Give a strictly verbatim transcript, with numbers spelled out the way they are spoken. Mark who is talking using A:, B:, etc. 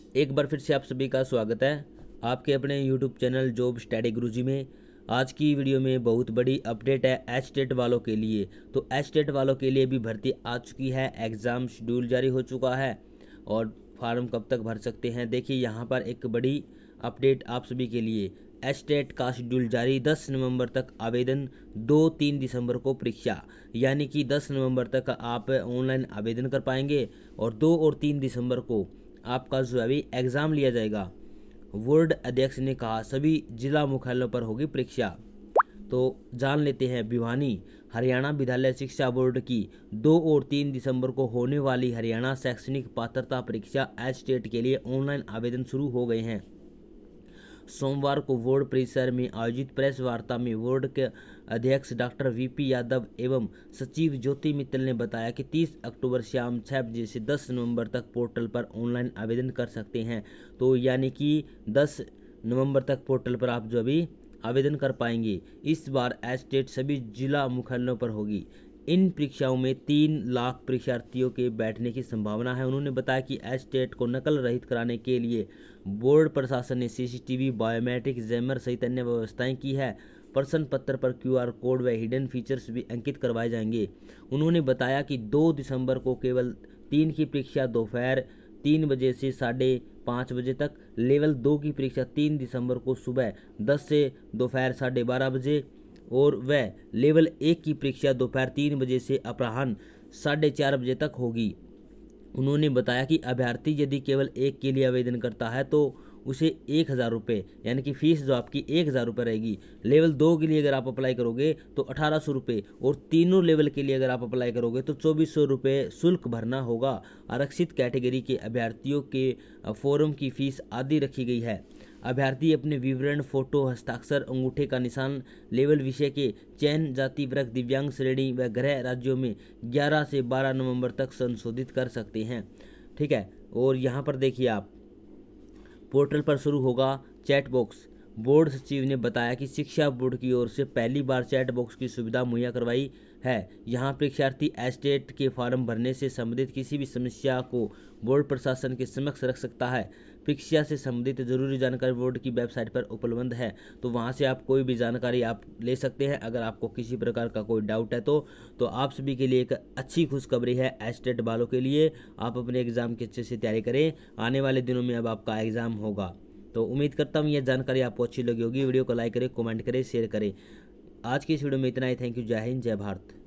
A: एक बार फिर से आप सभी का स्वागत है आपके अपने YouTube channel job study Guruji में। आज की वीडियो में बहुत बड़ी अपडेट है एच टेट वालों के लिए। तो एच टेट वालों के लिए भी भर्ती आ चुकी है, एग्ज़ाम शेड्यूल जारी हो चुका है और फार्म कब तक भर सकते हैं। देखिए यहाँ पर एक बड़ी अपडेट आप सभी के लिए। एच टेट का शेड्यूल जारी, दस नवंबर तक आवेदन, दो तीन दिसंबर को परीक्षा, यानी कि दस नवंबर तक आप ऑनलाइन आवेदन कर पाएंगे और दो और तीन दिसंबर को आपका जो अभी एग्ज़ाम लिया जाएगा। बोर्ड अध्यक्ष ने कहा सभी जिला मुख्यालयों पर होगी परीक्षा। तो जान लेते हैं भिवानी हरियाणा विद्यालय शिक्षा बोर्ड की दो और तीन दिसंबर को होने वाली हरियाणा शैक्षणिक पात्रता परीक्षा एच टेट के लिए ऑनलाइन आवेदन शुरू हो गए हैं। सोमवार को बोर्ड परिसर में आयोजित प्रेस वार्ता में बोर्ड के अध्यक्ष डॉक्टर वीपी यादव एवं सचिव ज्योति मित्तल ने बताया कि तीस अक्टूबर शाम छह बजे से दस नवंबर तक पोर्टल पर ऑनलाइन आवेदन कर सकते हैं। तो यानी कि दस नवंबर तक पोर्टल पर आप जो अभी आवेदन कर पाएंगे। इस बार एच टेट सभी जिला मुख्यालयों पर होगी। इन परीक्षाओं में तीन लाख परीक्षार्थियों के बैठने की संभावना है। उन्होंने बताया कि एच टेट को नकल रहित कराने के लिए बोर्ड प्रशासन ने सीसीटीवी, बायोमेट्रिक जैमर सहित अन्य व्यवस्थाएं की है। प्रश्न पत्र पर क्यूआर कोड व हिडन फीचर्स भी अंकित करवाए जाएंगे। उन्होंने बताया कि दो दिसंबर को केवल तीन की परीक्षा दोपहर तीन बजे से साढ़े पाँच बजे तक, लेवल दो की परीक्षा तीन दिसंबर को सुबह दस से दोपहर साढ़े बारह बजे और वह लेवल एक की परीक्षा दोपहर तीन बजे से अपराह्न साढ़े चार बजे तक होगी। उन्होंने बताया कि अभ्यर्थी यदि केवल एक के लिए आवेदन करता है तो उसे एक हज़ार रुपये यानी कि फीस जो आपकी एक हज़ार रुपये रहेगी। लेवल दो के लिए अगर आप अप्लाई करोगे तो अठारह सौ रुपये और तीनों लेवल के लिए अगर आप अप्लाई करोगे तो चौबीस सौ रुपये शुल्क भरना होगा। आरक्षित कैटेगरी के अभ्यर्थियों के फॉर्म की फीस आदि रखी गई है। अभ्यर्थी अपने विवरण, फोटो, हस्ताक्षर, अंगूठे का निशान, लेवल विषय के चयन, जाति वर्ग, दिव्यांग श्रेणी व गृह राज्यों में ग्यारह से बारह नवंबर तक संशोधित कर सकते हैं। ठीक है, और यहाँ पर देखिए आप पोर्टल पर शुरू होगा चैट बॉक्स। बोर्ड सचिव ने बताया कि शिक्षा बोर्ड की ओर से पहली बार चैट बॉक्स की सुविधा मुहैया करवाई है। यहाँ परीक्षार्थी एच टेट के फॉर्म भरने से संबंधित किसी भी समस्या को बोर्ड प्रशासन के समक्ष रख सकता है। परीक्षा से संबंधित जरूरी जानकारी बोर्ड की वेबसाइट पर उपलब्ध है, तो वहाँ से आप कोई भी जानकारी आप ले सकते हैं। अगर आपको किसी प्रकार का कोई डाउट है तो तो आप सभी के लिए एक अच्छी खुशखबरी है एच टेट वालों के लिए। आप अपने एग्ज़ाम की अच्छे से तैयारी करें, आने वाले दिनों में अब आपका एग्ज़ाम होगा। तो उम्मीद करता हूँ यह जानकारी आपको अच्छी लगी होगी। वीडियो को लाइक करें, कमेंट करें, शेयर करें। आज की इस वीडियो में इतना ही। Thank you. जय हिंद, जय भारत।